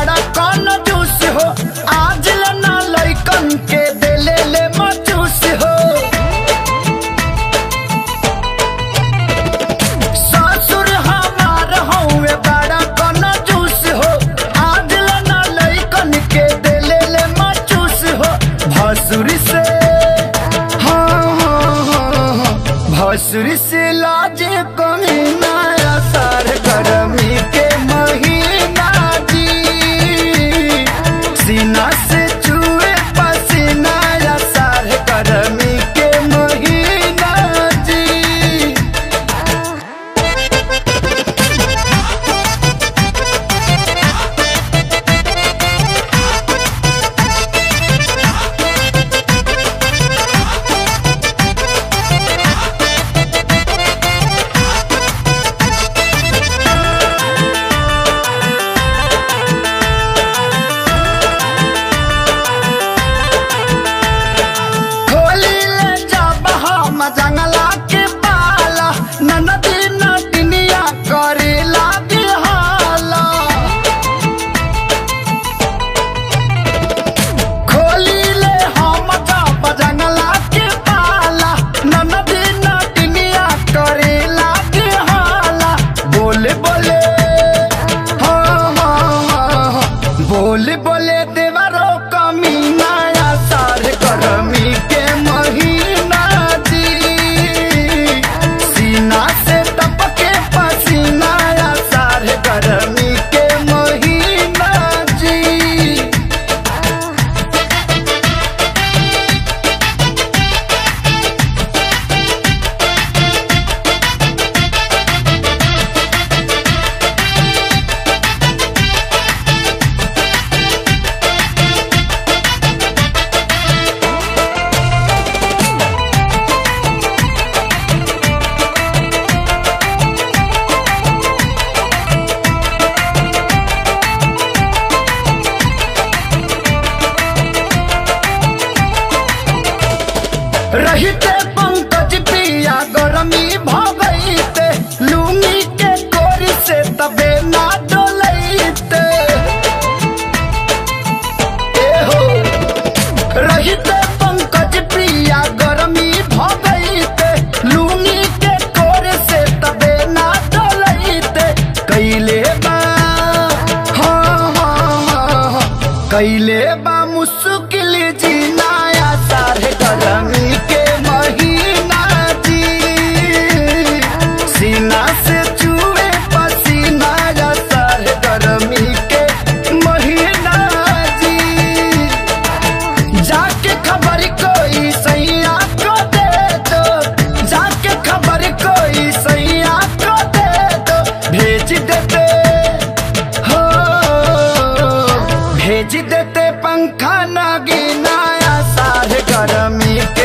बड़ा कौन जूस हो, आज लना लइकन के देले ले मचूस हो। ससुर हमार हौवे बड़ा कौन जूस हो, आज लना लइकन के देले ले मचूस हो। भसुरी से भसुरी से लाजे कमी नया सार गर्मी के महीना जी, सीना से चूहे पसीना या सार गर्मी के महीना जी। जंगला के पाला ननदी नटनिया करेला बिहाला, खोली ले हम जब जंगला के पाला ननदी नटनिया करेला बिहाला। बोले बोले हाँ बोले बोले देवरो कमीना या सार गर्मी के महीना जी, सीना से टपके पसीना या सार गर्मी के महीना जी। रहिते पंकज पिया गरमी भगईते, लुंगी के कोरी से तबे ना डोलैते। एहो रहिते पंकज पिया गरमी भगईते, लुंगी के कोरी से तबे ना डोलैते। कैले बा कैले बा मुश्किल जीना या सार गर्मी के महीना जी, सीना से चूहे पसीना या सार गर्मी के महीना जी। जाके खबर कोई सैया को दे दो, जाके खबर कोई सैया को दे दो, भेज देते हो भेज देते पंखा नगीना या सार गर्मी